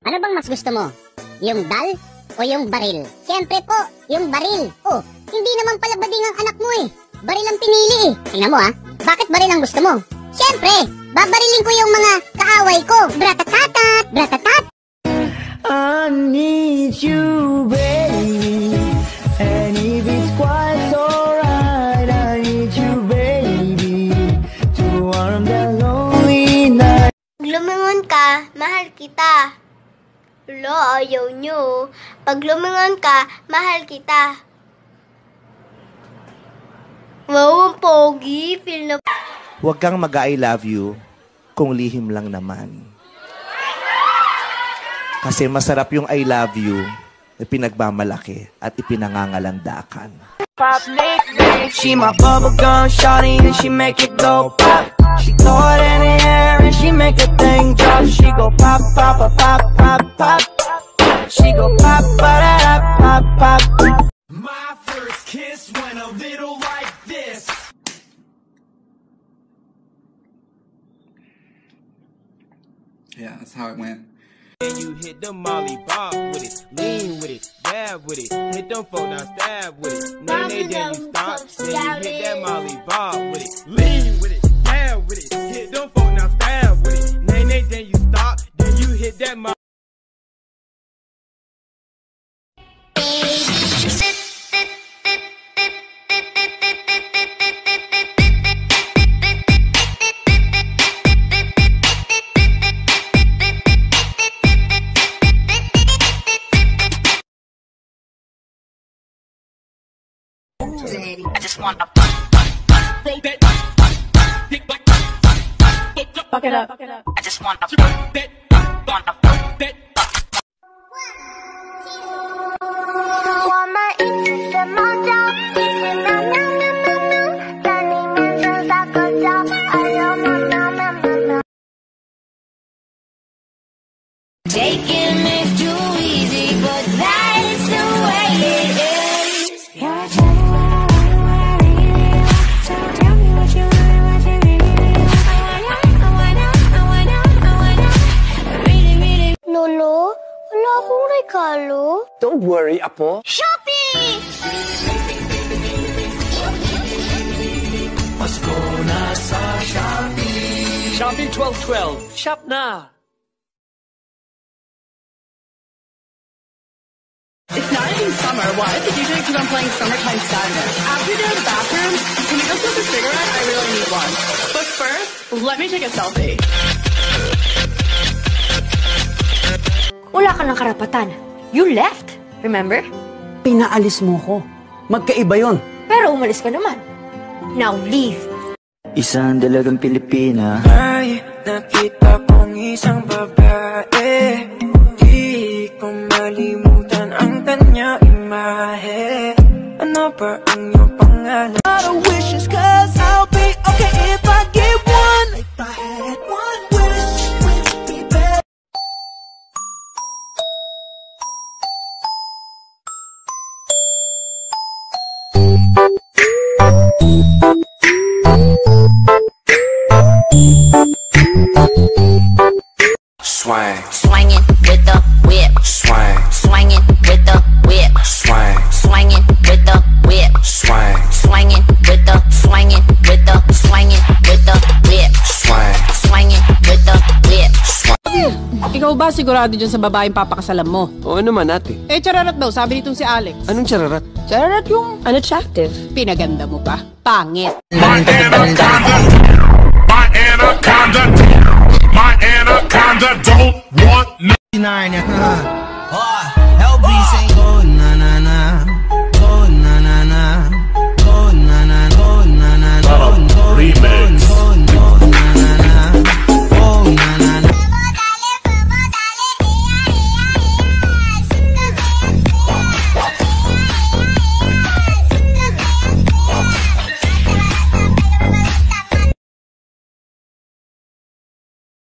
Ano bang mas gusto mo? Yung dal o yung baril? Siyempre po, yung baril. Oh, hindi naman pala bading ang anak mo eh. Baril ang pinili eh. Tingnan mo ah, bakit baril ang gusto mo? Siyempre, babarilin ko yung mga kaaway ko. Bratatatat, bratatat. I need you, baby. And if it's quite alright, I need you, baby, to warm the lonely night. Pag lumingon ka, mahal kita. Lo, ayaw nyo. Pag lumingon ka, mahal kita. Wow, ang pogi. Feel na... Huwag kang mag-I love you kung lihim lang naman. Kasi masarap yung I love you na pinagmamalaki at ipinangangalandakan. She my bubblegum shawty and she make it go pop. She throw it in the air and she make a thing drop. She go pop, pop, pop, pop, pop, pop. She go pop, pop, pop, pop, pop. My first kiss went a little like this. Yeah, that's how it went. And you hit the molly bob with it, lean with it, dab with it, hit them folk now stab with it. Then you stop, then you hit that molly bob with it, lean with it, dab with it, hit them folk now stab with it. Then you stop, then you hit that molly. I just want to fuck it up. I just want to Taking it too easy, but that's the way it is. Lolo, wala akong regalo. Don't worry, Apo. Shopee! Mas go na sa Shopee. Shopee 1212. Shop na. It's not even summer. Why does it usually keep on playing Summertime Sadness? After we go to the bathroom, can we go smoke a cigarette? I really need one. But first, let me take a selfie. Wala ka ng karapatan. You left, remember? Pinaalis mo ko. Magkaiba yon. Pero umalis ka naman. Now leave. Isang dalagang Pilipina. Ay, nakita kong isang babae. Di ko malimutan ang kanya imahe. Ano ba ang iyong pangalan? Not a wishes, cause I'll be okay if I get one. If I had one wish, would be better. Swang. Swinging with the whip. Swang. Swinging with the whip. Swang. Swinging with the whip. Swang. Swinging with the swinging with the swinging with the whip. Swang. Swinging with the whip. Ikaw ba sigurado dyan sa babaeng papakasalan mo? Oo naman ate. Eh, chararat daw, sabi nitong si Alex. Anong chararat? Chararat yung Unattractive. pinaganda mo pa. Pangit. My anaconda. My anaconda. My anaconda don't